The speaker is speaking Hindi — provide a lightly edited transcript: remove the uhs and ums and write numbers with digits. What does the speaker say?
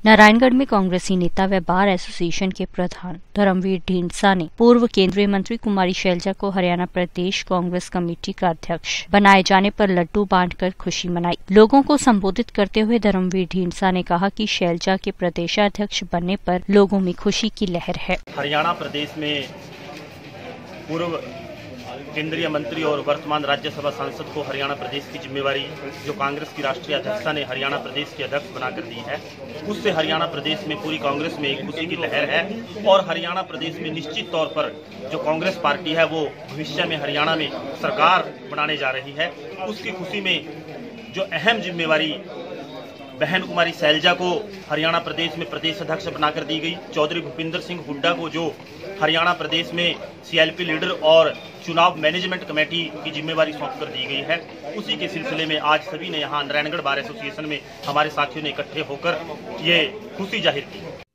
नारायणगढ़ में कांग्रेसी नेता व बार एसोसिएशन के प्रधान धर्मवीर ढींडसा ने पूर्व केंद्रीय मंत्री कुमारी शैलजा को हरियाणा प्रदेश कांग्रेस कमेटी का अध्यक्ष बनाए जाने पर लड्डू बांटकर खुशी मनाई। लोगों को संबोधित करते हुए धर्मवीर ढींडसा ने कहा कि शैलजा के प्रदेशाध्यक्ष बनने पर लोगों में खुशी की लहर है। हरियाणा प्रदेश में पूर्व केंद्रीय मंत्री और वर्तमान राज्यसभा सांसद को हरियाणा प्रदेश की जिम्मेवारी जो कांग्रेस की राष्ट्रीय अध्यक्षा ने हरियाणा प्रदेश के अध्यक्ष बनाकर दी है, उससे हरियाणा प्रदेश में पूरी कांग्रेस में एक खुशी की लहर है। और हरियाणा प्रदेश में निश्चित तौर पर जो कांग्रेस पार्टी है वो भविष्य में हरियाणा में सरकार बनाने जा रही है। उसकी खुशी में जो अहम जिम्मेवारी बहन कुमारी शैलजा को हरियाणा प्रदेश में प्रदेश अध्यक्ष बनाकर दी गई, चौधरी भूपिंदर सिंह हुड्डा को जो हरियाणा प्रदेश में सीएलपी लीडर और चुनाव मैनेजमेंट कमेटी की जिम्मेवारी सौंप कर दी गई है, उसी के सिलसिले में आज सभी ने यहाँ नारायणगढ़ बार एसोसिएशन में हमारे साथियों ने इकट्ठे होकर ये खुशी जाहिर की।